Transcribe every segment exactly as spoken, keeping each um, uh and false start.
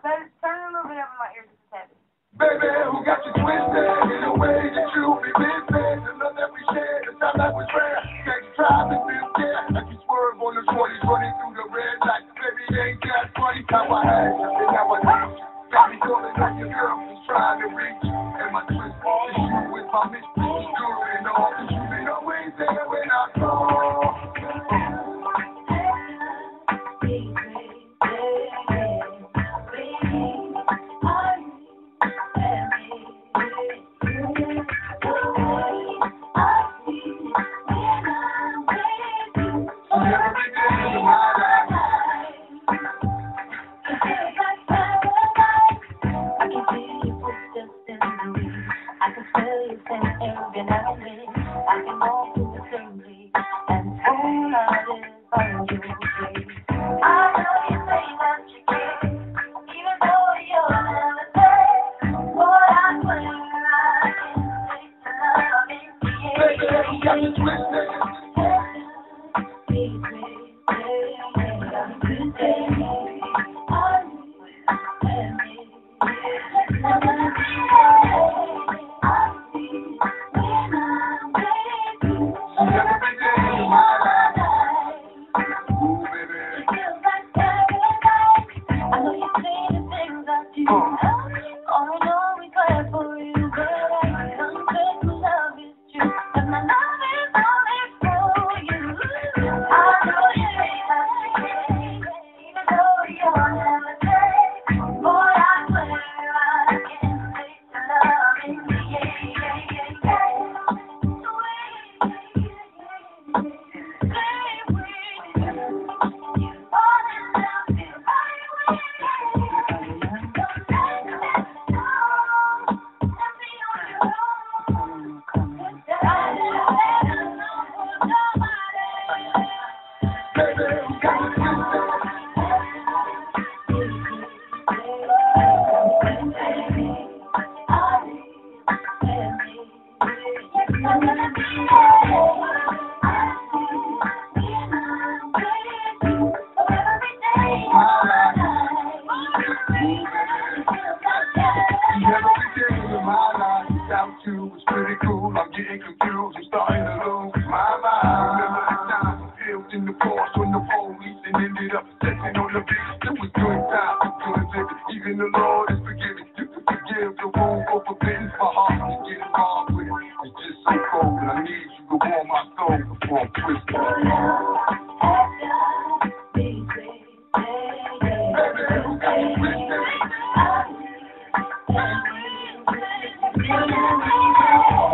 Turn, turn a little bit up in my ears to seven. Baby, who got you twisted in a way that you be missing? The love that we shared, the time that was rare. Can't you try to feel scared? Like you swerve on the twenties, running through the red light. Baby, ain't that funny? How I had you, and now I need you. Got me calling on your girl who's trying to reach you. And my twist is you with my mystery, girl, and all. Cause you been always there when I call.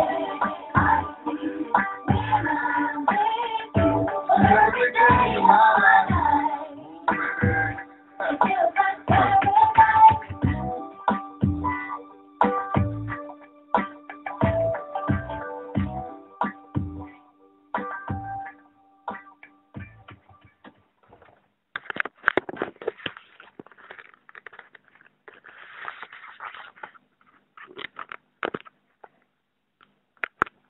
My